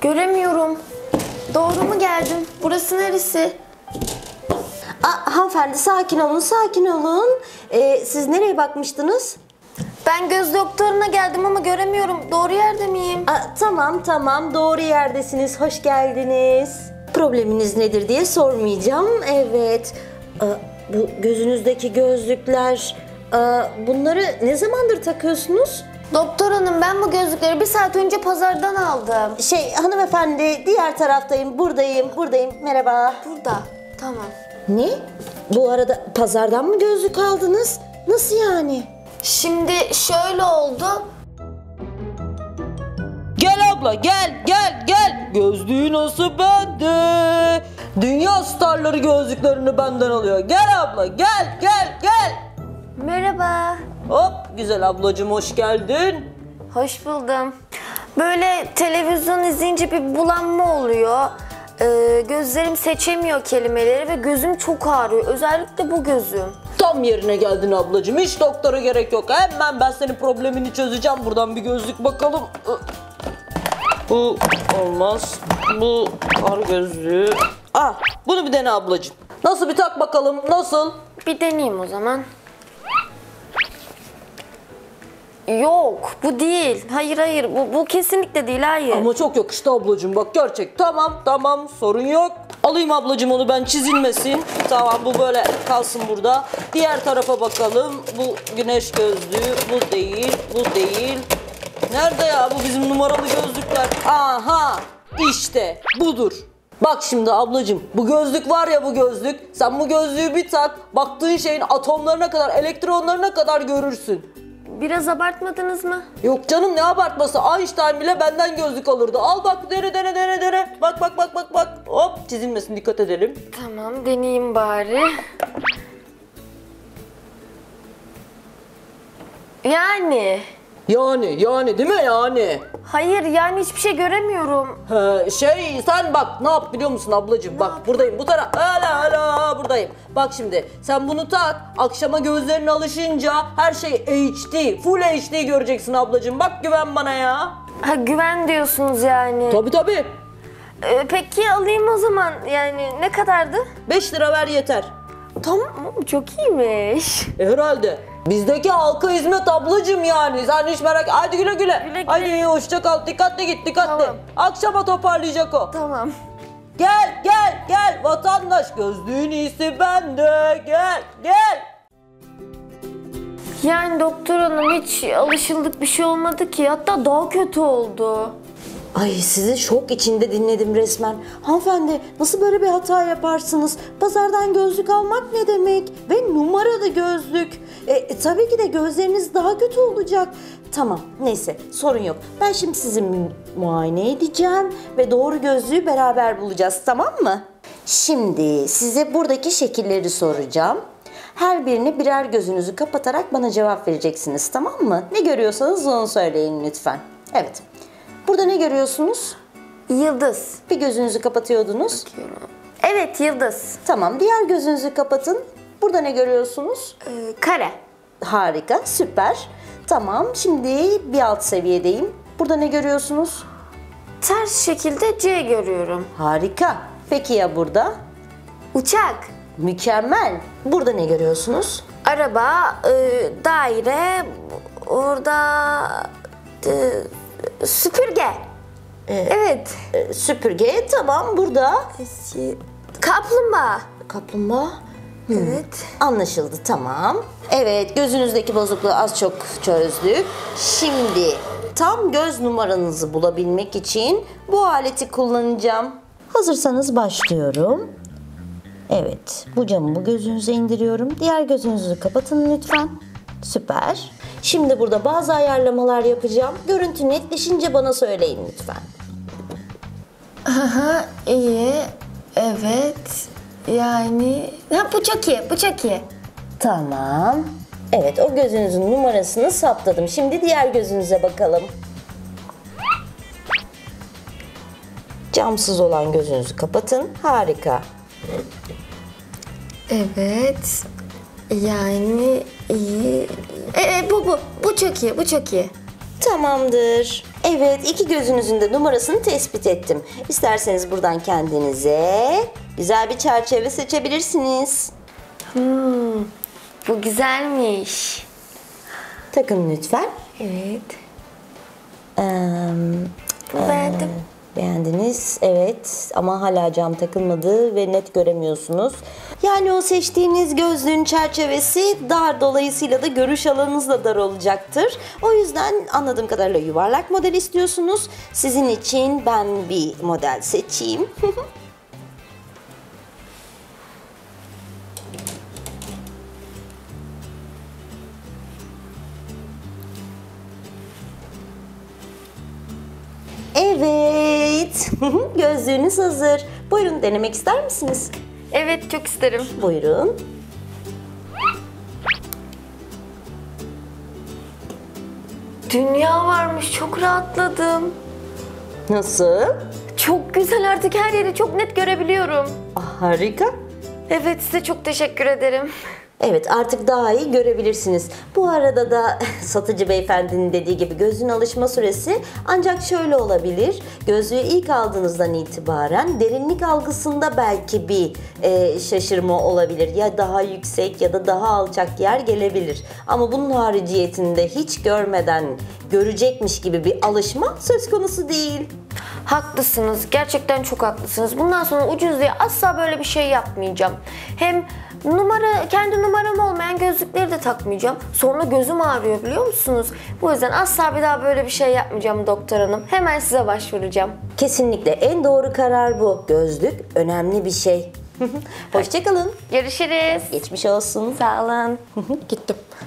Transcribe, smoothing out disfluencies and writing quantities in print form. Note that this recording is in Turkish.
Göremiyorum. Doğru mu geldim? Burası neresi? Hanımefendi sakin olun, sakin olun. Siz nereye bakmıştınız? Ben göz doktoruna geldim ama göremiyorum. Doğru yerde miyim? Tamam, doğru yerdesiniz. Hoş geldiniz. Probleminiz nedir diye sormayacağım. Evet. Bu gözünüzdeki gözlükler, bunları ne zamandır takıyorsunuz? Doktor hanım, ben bu gözlükleri 1 saat önce pazardan aldım. Hanımefendi, diğer taraftayım, buradayım. Merhaba. Burada. Tamam. Ne? Bu arada pazardan mı gözlük aldınız? Nasıl yani? Şimdi şöyle oldu. Gel abla gel. Gözlüğü nasıl bende? Dünya starları gözlüklerini benden alıyor. Gel abla gel. Merhaba. Hop güzel ablacığım hoş geldin. Hoş buldum. Böyle televizyon izleyince bir bulanma oluyor. Gözlerim seçemiyor kelimeleri ve gözüm çok ağrıyor. Özellikle bu gözüm. Tam yerine geldin ablacığım. Hiç doktora gerek yok. Hemen ben senin problemini çözeceğim. Buradan bir gözlük bakalım. Bu olmaz. Bu kar gözlüğü. Bunu bir dene ablacığım. Nasıl bir tak bakalım. Nasıl? Bir deneyeyim o zaman. Yok, bu değil. Hayır. Bu kesinlikle değil, hayır. Ama çok yakıştı ablacığım. Bak gerçek. Tamam. Sorun yok. Alayım ablacığım onu ben çizilmesin. Tamam bu böyle kalsın burada. Diğer tarafa bakalım. Bu güneş gözlüğü. Bu değil. Nerede ya bu bizim numaralı gözlükler? Aha işte budur. Bak şimdi ablacığım bu gözlük var ya bu gözlük. Sen bu gözlüğü bir tak. Baktığın şeyin atomlarına kadar, elektronlarına kadar görürsün. Biraz abartmadınız mı? Yok canım ne abartması. Einstein bile benden gözlük alırdı. Al bak dene. Bak. Hop çizilmesin dikkat edelim. Tamam, deneyeyim bari. Yani değil mi yani? hayır, yani hiçbir şey göremiyorum. Sen bak ne yap biliyor musun ablacığım? Bak buradayım bu taraf. Hala buradayım. Bak şimdi sen bunu tak. Akşama gözlerin alışınca her şey HD. Full HD göreceksin ablacığım. Bak güven bana ya. Güven diyorsunuz yani. Tabii. Peki alayım o zaman. Yani ne kadardı? 5 lira ver yeter. Tamam, çok iyiymiş. Herhalde. Bizdeki halka hizmet ablacığım yani. Sen hiç merak. Hadi güle. Güle. Hadi hoşça kal. Dikkatli git. Tamam. Akşama toparlayacak o. Tamam. Gel vatandaş. Gözlüğün iyisi bende. Gel. Yani doktor hanım, hiç alışıldık bir şey olmadı ki. Hatta daha kötü oldu. Ay sizi şok içinde dinledim resmen. Hanımefendi nasıl böyle bir hata yaparsınız? Pazardan gözlük almak ne demek? Ve numaralı gözlük. Tabii ki de gözleriniz daha kötü olacak. Tamam neyse sorun yok. Ben şimdi sizi muayene edeceğim ve doğru gözlüğü beraber bulacağız, tamam mı? Şimdi size buradaki şekilleri soracağım. Her birine birer gözünüzü kapatarak bana cevap vereceksiniz, tamam mı? Ne görüyorsanız onu söyleyin lütfen. Evet. Burada ne görüyorsunuz? Yıldız. Bir gözünüzü kapatıyordunuz. Evet, yıldız. Tamam, diğer gözünüzü kapatın. Burada ne görüyorsunuz? Kare. Harika, süper. Tamam, şimdi bir alt seviyedeyim. Burada ne görüyorsunuz? Ters şekilde C görüyorum. Harika. Peki ya burada? Uçak. Mükemmel. Burada ne görüyorsunuz? Araba, daire, orada süpürge. Evet. Süpürge, tamam. Burada? Kaplumbağa. Kaplumbağa. Evet. Anlaşıldı, tamam. Evet, gözünüzdeki bozukluğu az çok çözdük. Şimdi tam göz numaranızı bulabilmek için bu aleti kullanacağım. Hazırsanız başlıyorum. Evet, bu camı bu gözünüze indiriyorum. Diğer gözünüzü kapatın lütfen. Süper. Şimdi burada bazı ayarlamalar yapacağım. Görüntü netleşince bana söyleyin lütfen. İyi. Evet. Yani... bu çok iyi. Tamam. Evet, o gözünüzün numarasını saptadım. Şimdi diğer gözünüze bakalım. Camsız olan gözünüzü kapatın. Harika. Evet. Yani iyi. Bu çok iyi. Tamamdır. Evet, iki gözünüzün de numarasını tespit ettim. İsterseniz buradan kendinize güzel bir çerçeve seçebilirsiniz. Bu güzelmiş. Takın lütfen. Evet. Ee, Beğendim. Beğendiniz, evet, ama hala cam takılmadı ve net göremiyorsunuz. Yani o seçtiğiniz gözlüğün çerçevesi dar, dolayısıyla da görüş alanınız da dar olacaktır. O yüzden anladığım kadarıyla yuvarlak model istiyorsunuz. Sizin için ben bir model seçeyim. Evet, gözlüğünüz hazır. Buyurun, denemek ister misiniz? Evet, çok isterim. Buyurun. Dünya varmış, çok rahatladım. Nasıl? Çok güzel, artık her yeri çok net görebiliyorum. Harika. Evet, size çok teşekkür ederim. Evet, artık daha iyi görebilirsiniz. Bu arada da satıcı beyefendinin dediği gibi gözün alışma süresi ancak şöyle olabilir. Gözlüğü ilk aldığınızdan itibaren derinlik algısında belki bir şaşırma olabilir. Ya daha yüksek ya da daha alçak yer gelebilir. Ama bunun hariciyetinde hiç görmeden görecekmiş gibi bir alışma söz konusu değil. Haklısınız, gerçekten çok haklısınız. Bundan sonra ucuz diye asla böyle bir şey yapmayacağım. Hem kendi numaram olmayan gözlükleri de takmayacağım. Sonra gözüm ağrıyor, biliyor musunuz? Bu yüzden asla bir daha böyle bir şey yapmayacağım doktor hanım. Hemen size başvuracağım. Kesinlikle en doğru karar bu. Gözlük önemli bir şey. Hoşça kalın. Görüşürüz. Geçmiş olsun. Sağ olun. Gittim.